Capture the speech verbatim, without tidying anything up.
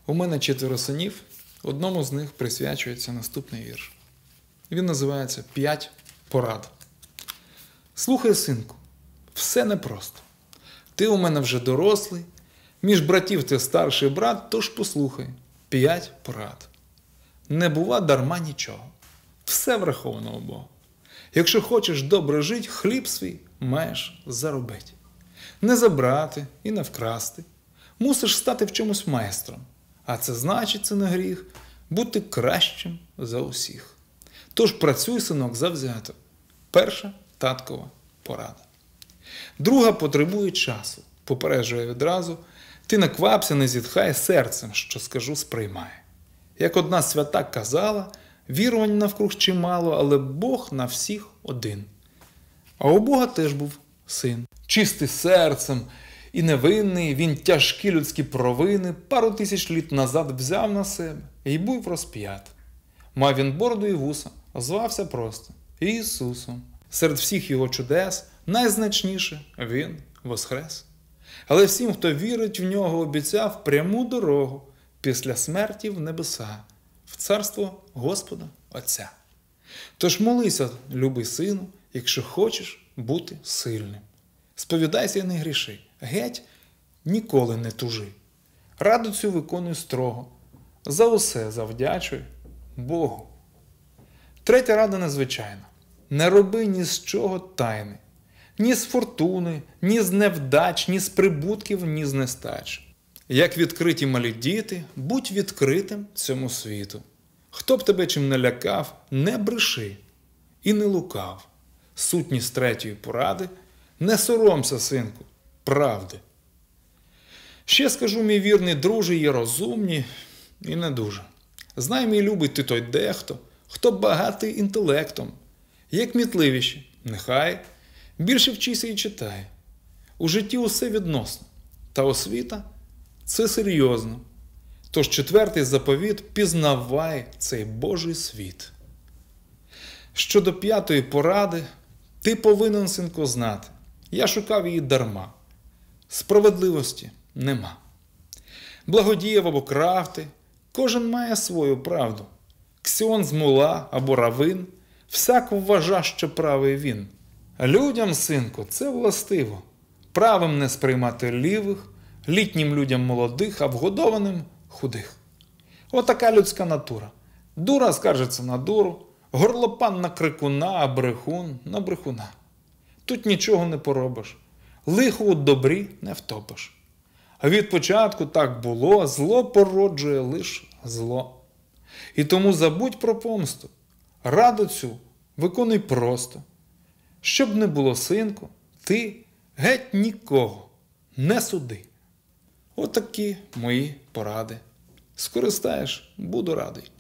У мене четверо синів, одному з них присвячується наступний вірш. Він називається «П'ять порад». Слухай, синку, все непросто. Ти у мене вже дорослий, між братів ти старший брат, тож послухай, п'ять порад. Не бува дарма нічого, все враховано у Бога. Якщо хочеш добре жити, хліб свій маєш заробити. Не забрати і не вкрасти. Мусиш стати в чомусь майстром. А це значить, це не гріх, бути кращим за усіх. Тож працюй, синок, завзято. Перша таткова порада. Друга потребує часу. Попереджує відразу. Ти не квапся, не зітхай, серцем, що скажу, сприймай. Як одна свята казала, вірувань навкруг чимало, але Бог на всіх один. А у Бога теж був син. Чистий серцем і невинний, він тяжкі людські провини пару тисяч літ назад взяв на себе і був розп'ят. Мав він бороду і вуса, звався просто Ісусом. Серед всіх його чудес найзначніше він воскрес. Але всім, хто вірить в нього, обіцяв пряму дорогу після смерті в небеса, в царство Господа Отця. Тож молися, любий сину, якщо хочеш бути сильним. Сповідайся і не гріши, геть ніколи не тужи. Раду цю виконуй строго, за усе завдячуй Богу. Третя рада незвичайна. Не роби ні з чого тайни. Ні з фортуни, ні з невдач, ні з прибутків, ні з нестач. Як відкриті малі діти, будь відкритим цьому світу. Хто б тебе чим не лякав, не бреши і не лукав. Сутність третьої поради – не соромся, синку, правди. Ще скажу, мій вірний друже, є розумні і не дуже. Знай, мій любий, ти той дехто, хто багатий інтелектом. Є кмітливіші, нехай, більше вчися і читай. У житті усе відносно, та освіта – це серйозно. Тож четвертий заповіт – пізнавай цей Божий світ. Щодо п'ятої поради, ти повинен, синко, знати. Я шукав її дарма. Справедливості нема. Благодіяв або крафти, кожен має свою правду. Ксьондз, мула або равин, всяк вважа, що правий він. Людям, синку, це властиво. Правим не сприймати лівих, літнім людям молодих, а вгодованим худих. Отака людська натура. Дура скаржиться на дуру, горлопан на крикуна, а брехун на брехуна. Тут нічого не поробиш. Лихо у добрі не втопиш. А від початку так було, зло породжує лиш зло. І тому забудь про помсту. Раду цю виконуй просто. Щоб не було, синку, ти геть нікого не суди. Отакі мої поради. Скористаєш, буду радий.